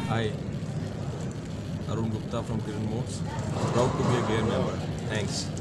Hi, Arun Gupta from Kiran Modes. Proud to be a gear member. Thanks.